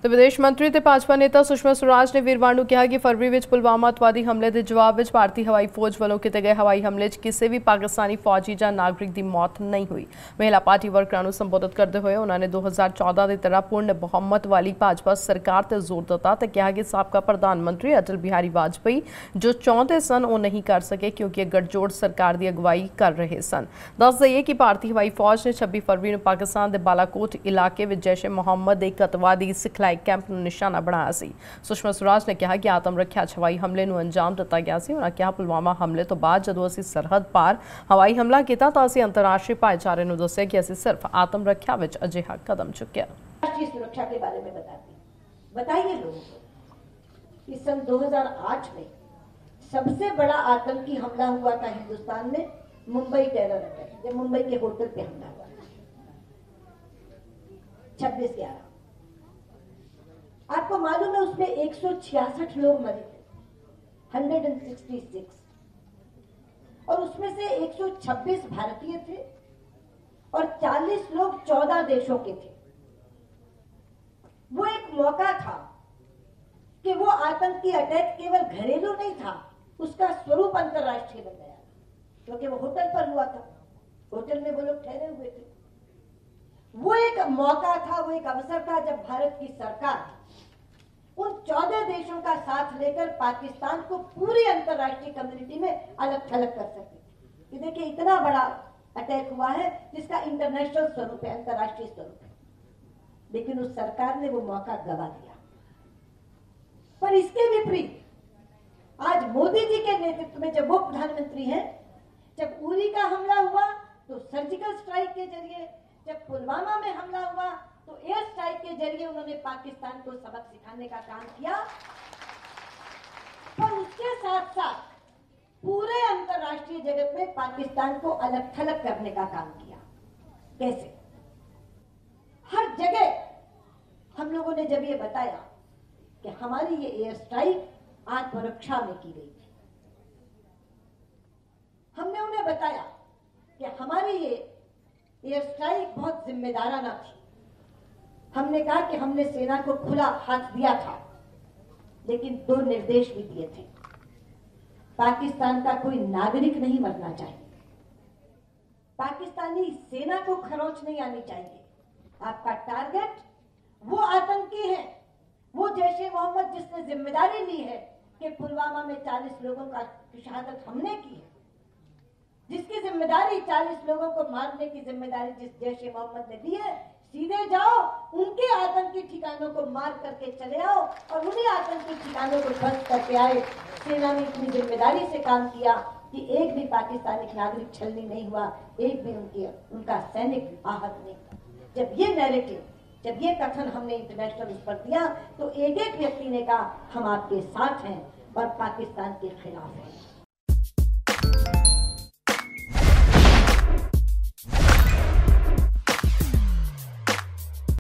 तो विदेश मंत्री ते भाजपा नेता सुषमा स्वराज ने वीरवार नूं कहा कि फरवरी विच पुलवामा अतवादी हमले के जवाब में भारतीय हवाई फौज वालों किए गए हवाई हमले किसी भी पाकिस्तानी फौजी या नागरिक की मौत नहीं हुई। महिला पार्टी वर्करां नूं संबोधित करते हुए उन्होंने 2014 की तरह पूर्ण बहुमत वाली भाजपा सरकार पर जोर दिता तो कहा कि साबका प्रधानमंत्री अटल बिहारी वाजपेयी जो चाहते सन वो नहीं कर सके क्योंकि गठजोड़ सरकार की अगवाई कर रहे सन। दस दईए कि भारतीय हवाई फौज ने 26 फरवरी को पाकिस्तान के बालाकोट इलाके में जैश ए मोहम्मद एक अतवादी सिखलाई कैंप निशाना बनाया सी। सुषमा स्वराज ने कहा कि आतम रखिया हवाई हमले को अंजाम दिता गया सी। उन्होंने कहा पुलवामा हमले तो बाद जदों असीं सरहद पार हवाई हमला किया तो असीं अंतरराष्ट्रीय भाईचारे को दस्सिया कि असीं सिर्फ आतम रखिया विच अजिहा कदम चुक्या। राष्ट्रीय सुरक्षा के बारे में बताइए लोगों को कि सन 2008 में सबसे बड़ा आतंकी हमला हुआ था हिंदुस्तान में, मुंबई टेरर अटैक, जब मुंबई के होटल पे हमला हुआ 26/11। आपको मालूम है उसमें 166 लोग मरे थे, 166, और उसमें से 126 भारतीय थे और 40 लोग 14 देशों के थे। वो एक मौका था कि वो आतंकी अटैक केवल घरेलू नहीं था, उसका स्वरूप अंतरराष्ट्रीय बन गया, क्योंकि वो होटल पर हुआ था, होटल में वो लोग ठहरे हुए थे। वो एक मौका था, वो एक अवसर था जब भारत की सरकार उन 14 देशों का साथ लेकर पाकिस्तान को पूरी अंतरराष्ट्रीय कम्युनिटी में अलग थलग कर सकती कि देखिए इतना बड़ा अटैक हुआ है जिसका इंटरनेशनल स्वरूप है, अंतरराष्ट्रीय स्वरूप है। लेकिन उस सरकार ने वो मौका गवा दिया। पर इसके विपरीत आज मोदी जी के नेतृत्व में जब वो प्रधानमंत्री हैं, जब उरी का हमला हुआ तो सर्जिकल स्ट्राइक के जरिए, जब पुलवामा में हमला हुआ तो एयर स्ट्राइक के जरिए उन्होंने पाकिस्तान को सबक सिखाने का काम किया। पर उसके साथ साथ पूरे अंतरराष्ट्रीय जगत में पाकिस्तान को अलग थलग करने का काम किया। कैसे? हर जगह हम लोगों ने जब ये बताया कि हमारी ये एयर स्ट्राइक आत्मरक्षा में की गई थी, हमने उन्हें बताया कि हमारी ये एयर स्ट्राइक बहुत जिम्मेदाराना थी। हमने कहा कि हमने सेना को खुला हाथ दिया था, लेकिन 2 निर्देश भी दिए थे। पाकिस्तान का कोई नागरिक नहीं मरना चाहिए, पाकिस्तानी सेना को खरोंच नहीं आनी चाहिए। आपका टारगेट वो आतंकी है, वो जैश ए मोहम्मद जिसने जिम्मेदारी ली है कि पुलवामा में 40 लोगों का शहादत हमने की है, जिसकी जिम्मेदारी 40 लोगों को मारने की जिम्मेदारी जिस जैश ए मोहम्मद ने दी है, सीधे जाओ उनके आतंकी ठिकानों को मार करके चले आओ और उन्हीं आतंकी ठिकानों को ध्वस्त करके आए। सेना ने इतनी जिम्मेदारी से काम किया कि एक भी पाकिस्तानी नागरिक छलनी नहीं हुआ, एक भी उनका सैनिक आहत नहीं। जब ये नैरेटिव, जब ये कथन हमने इंटरनेशनल उस पर दिया तो एक एक व्यक्ति ने कहा हम आपके साथ हैं और पाकिस्तान के खिलाफ हैं।